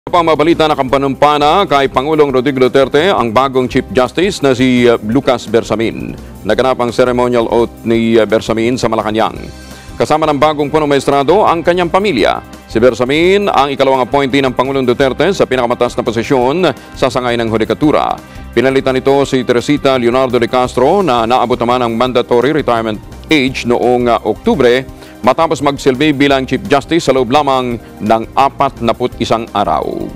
Pang mabalita na kampanumpa na kay Pangulong Rodrigo Duterte ang bagong Chief Justice na si Lucas Bersamin. Naganap ang ceremonial oath ni Bersamin sa Malacanang. Kasama ng bagong punong maestrado ang kanyang pamilya. Si Bersamin ang ikalawang appointee ng Pangulong Duterte sa pinakamataas na posisyon sa sangay ng hudikatura. Pinalitan nito si Teresita Leonardo de Castro na naabot naman ang mandatory retirement age noong Oktubre matapos magsilbi bilang Chief Justice sa loob lamang ng 41 araw.